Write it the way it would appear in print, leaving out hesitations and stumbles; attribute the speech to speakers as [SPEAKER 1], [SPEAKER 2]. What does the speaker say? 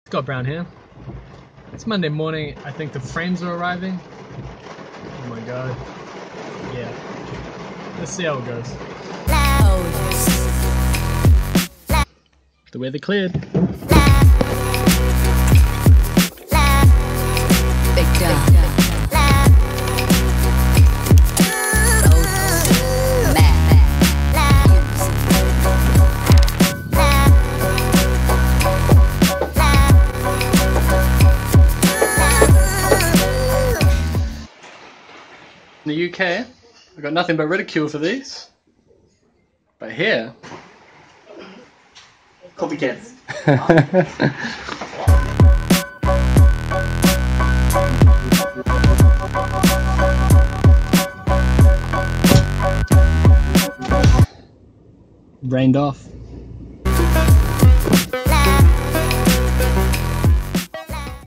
[SPEAKER 1] Got Brown here. It's Monday morning. I think the frames are arriving. Oh my god. Yeah. Let's see how it goes. The weather cleared. Big done. In the UK, I've got nothing but ridicule for these. But here...
[SPEAKER 2] Copycats.
[SPEAKER 1] Rained off.